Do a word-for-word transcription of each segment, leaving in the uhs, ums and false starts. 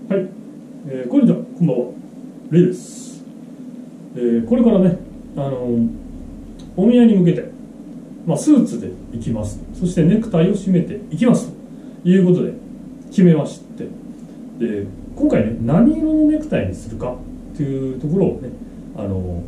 はい、えー、こんにちは、こんばんは、レイです。えー、これからね、あのー、お見合いに向けて、まあ、スーツで行きます。そしてネクタイを締めていきますということで決めまして、で今回ね、何色のネクタイにするかというところをね、あのー、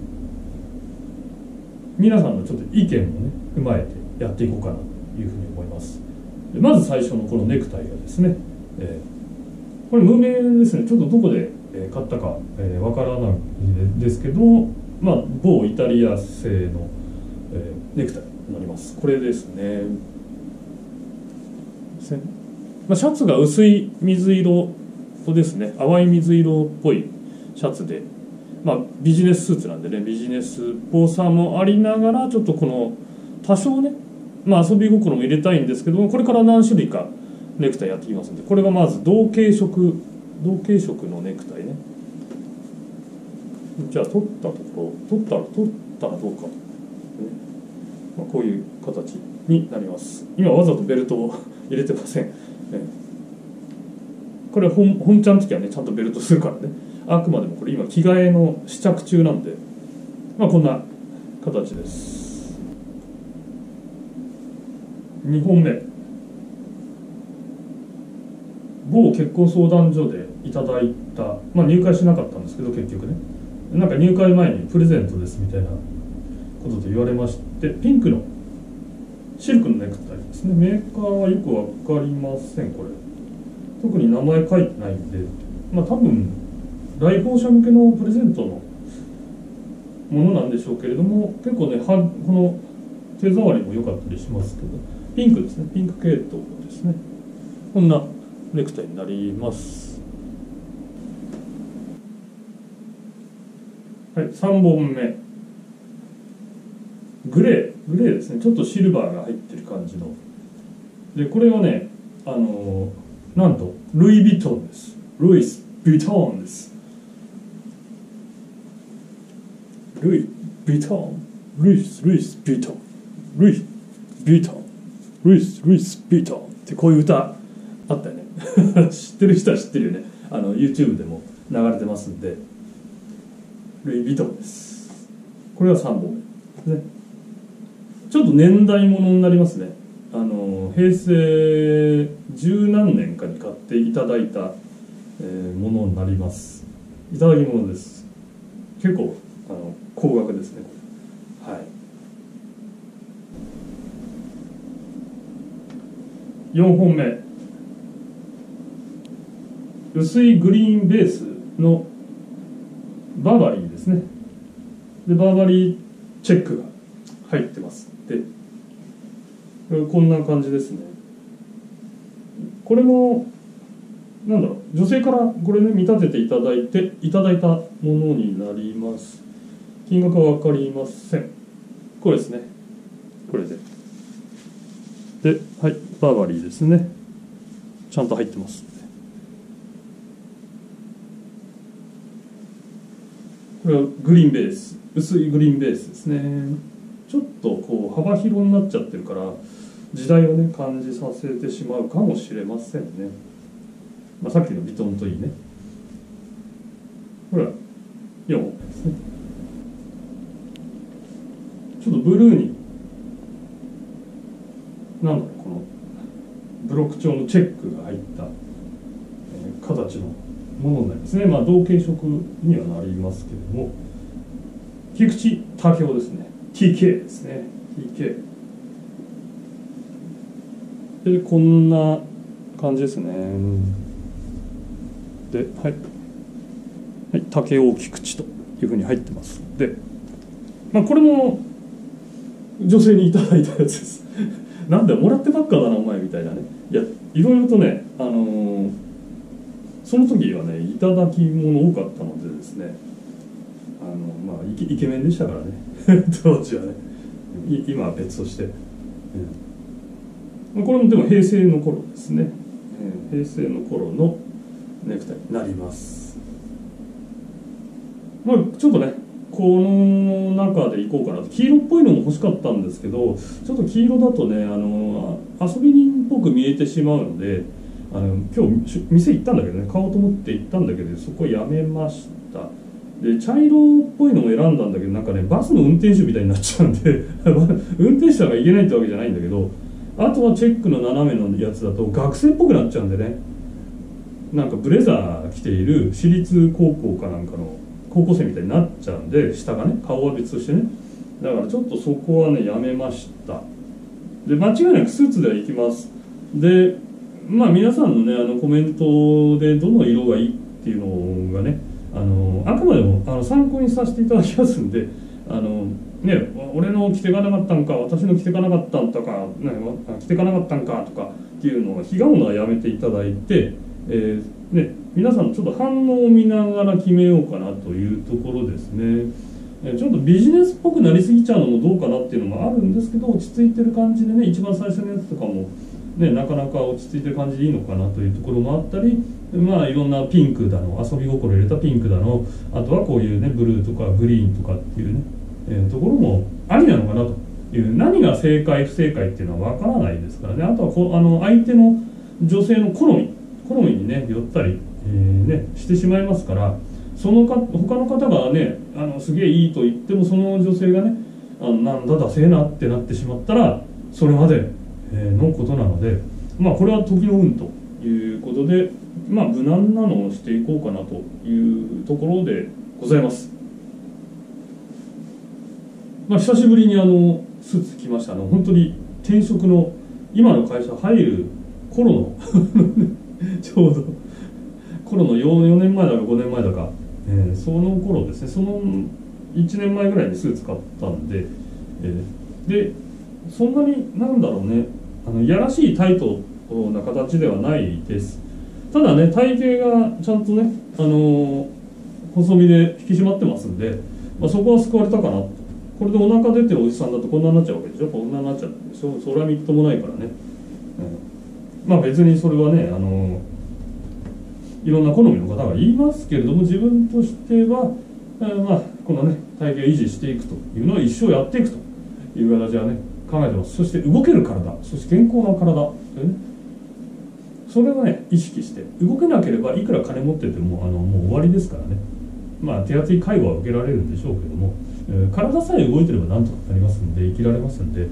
皆さんのちょっと意見をね踏まえてやっていこうかなというふうに思います。でまず最初のこのネクタイがですね、えーこれ無名ですね。ちょっとどこで買ったかわ、えー、からないんですけど、まあ、某イタリア製の、えー、ネクタイになります。これですね。まあ、シャツが薄い水色ですね。淡い水色っぽいシャツで、まあ、ビジネススーツなんでね、ビジネスっぽさもありながら、ちょっとこの多少ね、まあ、遊び心も入れたいんですけども、これから何種類かネクタイやってきますので、これがまず同系色同系色のネクタイね。じゃあ取ったところ取ったら取ったらどうか、ね、まあ、こういう形になります。今わざとベルトを入れてません、ね、これは本本ちゃんの時はねちゃんとベルトするからね。あくまでもこれ今着替えの試着中なんで、まあこんな形です。にほんめ、某結婚相談所でいただいた、まあ、入会しなかったんですけど、結局ね、なんか入会前にプレゼントですみたいなことで言われまして、ピンクのシルクのネクタイですね。メーカーはよく分かりません。これ特に名前書いてないんで、まあ多分来訪者向けのプレゼントのものなんでしょうけれども、結構ねはこの手触りも良かったりしますけど、ピンクですね。ピンク系統ですね。こんなネクタイになります。はい、さんぼんめ、グレーグレーですね。ちょっとシルバーが入ってる感じので、これはね、あのー、なんとルイ・ヴィトンです。ルイス・ヴィトンです。ルイ・ヴィトンルイス・ルイス・ヴィトンルイ・ヴィトンルイス・ルイス・ヴィトンってこういう歌あったよね知ってる人は知ってるよね。あの YouTube でも流れてますんで、ルイ・ヴィトンです。これはさんぼんめ、ね、ちょっと年代物になりますね。あの平成十何年かに買っていただいた、えー、ものになります。いただき物です。結構あの高額ですね。はい。よんほんめ、薄いグリーンベースのバーバリーですね。でバーバリーチェックが入ってます。でこんな感じですね。これもなんだろう、女性からこれね見立てていただいていただいたものになります。金額は分かりません。これですね。これでで、はい、バーバリーですね。ちゃんと入ってます。これはグリーンベース、薄いグリーンベースですね。ちょっとこう幅広になっちゃってるから時代をね感じさせてしまうかもしれませんね。まあ、さっきのヴィトンといいね。これはよんほんめですね。ちょっとブルーになんだろう、このブロック調のチェックが入った、えー、形のものになりますね。まあ同系色にはなりますけれども、菊池武雄ですね。 ティーケー ですね。 ティーケー でこんな感じですね。で、はい、はい、武雄菊池というふうに入ってます。で、まあ、これも女性にいただいたやつですなんでもらってばっかだなお前みたいなね。いや、いろいろとね、あのー、その時はねいただき物多かったのでですね、あのまあイケ、イケメンでしたからね当時はね。今は別として、うん、これもでも平成の頃ですね、うん、平成の頃のネクタイになります。まあちょっとねこの中でいこうかなと。黄色っぽいのも欲しかったんですけど、ちょっと黄色だとね、あの遊び人っぽく見えてしまうので、 あの今日店行ったんだけどね、買おうと思って行ったんだけどそこやめました。で茶色っぽいのを選んだんだけどなんかねバスの運転手みたいになっちゃうんで運転手さんがいけないってわけじゃないんだけど、あとはチェックの斜めのやつだと学生っぽくなっちゃうんでね、なんかブレザー着ている私立高校かなんかの高校生みたいになっちゃうんで、下がね顔は別としてね、だからちょっとそこはねやめました。で間違いなくスーツでは行きます。でまあ皆さんのねあのコメントでどの色がいいっていうのがね、あのあくまでもあの参考にさせていただきますんで、あのね俺の着てかなかったんか私の着てかなかったんとか、ね、着てかなかったんかとかっていうのをひがむのはやめていただいて、えーね、皆さんちょっと反応を見ながら決めようかなというところですね。ちょっとビジネスっぽくなりすぎちゃうのもどうかなっていうのもあるんですけど、落ち着いてる感じでね、一番最初のやつとかも、ね、なかなか落ち着いてる感じでいいのかなというところもあったり、まあいろんなピンクだの遊び心入れたピンクだの、あとはこういうねブルーとかグリーンとかっていうね、えー、ところもありなのかなという、何が正解不正解っていうのは分からないですからね。あとはこあの相手の女性の好み好みにね寄ったり、えーね、してしまいますから、そのか他の方がねあのすげえいいと言っても、その女性がねあのなんだダセえなってなってしまったらそれまでのことなので、まあこれは時の運ということで、まあ無難なのをしていこうかなというところでございます。まあ久しぶりにあのスーツ着ました。あの本当に転職の今の会社入る頃のちょうど頃の 4, 4年前だかごねんまえだか、えー、その頃ですね、そのいちねんまえぐらいにスーツ買ったんで、えー、でそんなになんだろうね、あのやらしいタイトな形ではないです。ただね体型がちゃんとね、あのー、細身で引き締まってますんで、まあ、そこは救われたかなと。これでお腹出てるおじさんだとこんなになっちゃうわけでしょ。こんなになっちゃうんでしょ。それはみっともないからね、うん、まあ別にそれはね、あのーいろんな好みの方が言いますけれども、自分としては、えー、まあこのね体型を維持していくというのを一生やっていくという形はね考えてます。そして動ける体、そして健康な体というね、それをね意識して、動けなければいくら金持っててもあのもう終わりですからね。まあ手厚い介護は受けられるんでしょうけども、えー、体さえ動いてればなんとかなりますんで、生きられますんで、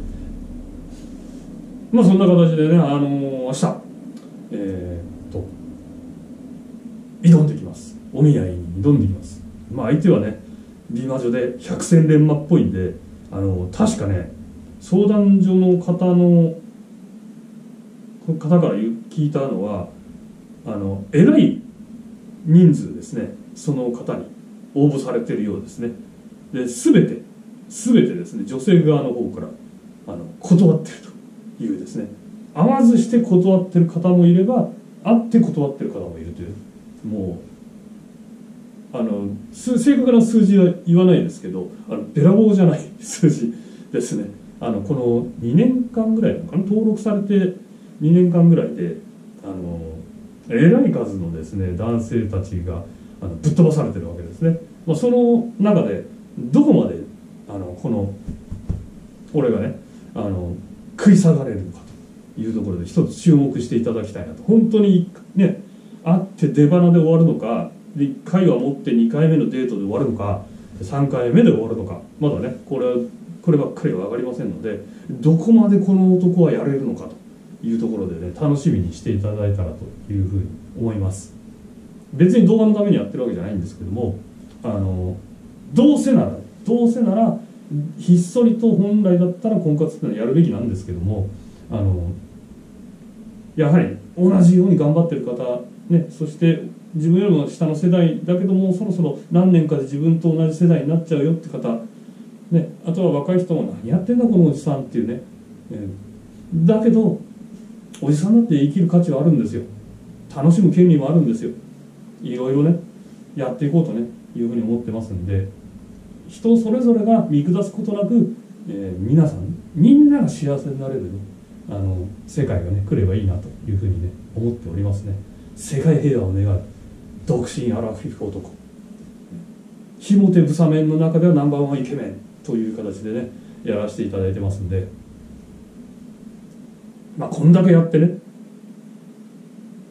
まあそんな形でね、あのー、明日えー、っと挑んできます。お見合いに挑んできます。まあ相手はね美魔女で百戦錬磨っぽいんで、あの確かね相談所の方の方から聞いたのは、あのえらい人数ですね、その方に応募されているようですね。で全て全てですね女性側の方からあの断っているというですね、会わずして断ってる方もいれば会って断ってる方もいるという、もうあの正確な数字は言わないですけど、あのべらぼうじゃない数字ですね。あのこのにねんかんぐらいのかな、登録されてにねんかんぐらいで、あのえらい数のですね男性たちがあのぶっ飛ばされてるわけですね。まあ、その中でどこまであのこの俺がねあの食い下がれるのかというところで一つ注目していただきたいなと。本当にね会って出花で終わるのか、でいっかいは持ってにかいめのデートで終わるのか、さんかいめで終わるのか、まだねこれはこればっかりは分かりませんので、どこまでこの男はやれるのかというところでね楽しみにしていただいたらというふうに思います。別に動画のためにやってるわけじゃないんですけども、あのどうせならどうせならひっそりと本来だったら婚活っていうのはやるべきなんですけども、あのやはり同じように頑張ってる方、ね、そして自分よりも下の世代だけどもそろそろ何年かで自分と同じ世代になっちゃうよって方、ね、あとは若い人も何やってんだこのおじさんっていうね、えー、だけどおじさんだって生きる価値はあるんですよ。楽しむ権利もあるんですよ。いろいろねやっていこうとねいうふうに思ってますんで、人それぞれが見下すことなく、えー、皆さんみんなが幸せになれる、ね、あの世界がね来ればいいなというふうにね思っておりますね。世界平和を願う独身アラフィフ男、ひもてブサメンの中ではナンバーワンイケメンという形でねやらせていただいてますんで、まあこんだけやってね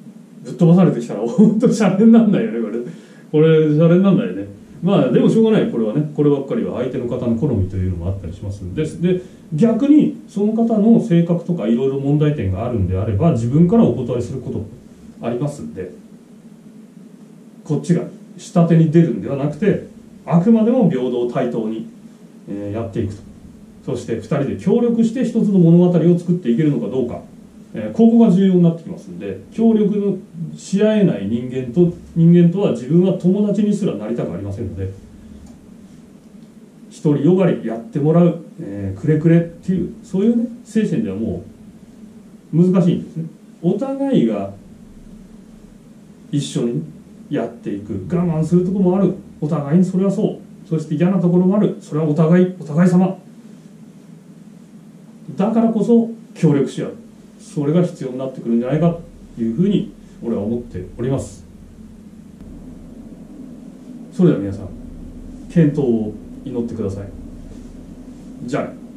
ぶっ飛ばされてきたら本当シャレになんないよねこれこれシャレになんないよね。まあでもしょうがない、これはね、こればっかりは相手の方の好みというのもあったりしますんで、で逆にその方の性格とかいろいろ問題点があるんであれば自分からお断りすることもありますんで、こっちが下手に出るんではなくて、あくまでも平等対等に、えー、やっていくと。そしてふたりで協力して一つの物語を作っていけるのかどうか、えー、ここが重要になってきますんで、協力のし合えない人間と人間とは自分は友達にすらなりたくありませんので、独りよがりやってもらう、えー、くれくれっていうそういうね精神ではもう難しいんですね。お互いが一緒にやっていく、我慢するところもある、お互いにそれはそう、そして嫌なところもある、それはお互いお互い様だからこそ協力し合う、それが必要になってくるんじゃないかというふうに俺は思っております。それでは皆さん健闘を祈ってください。じゃあね。